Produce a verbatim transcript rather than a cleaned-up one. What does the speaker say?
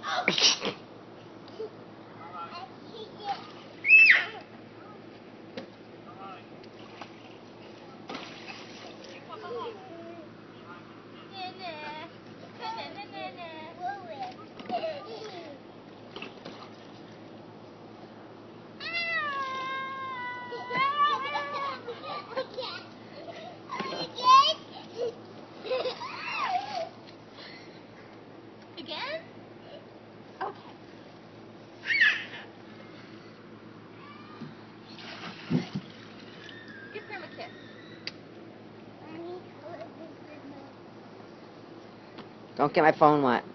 Again? Okay. Give Grandma a kiss. Don't get my phone wet.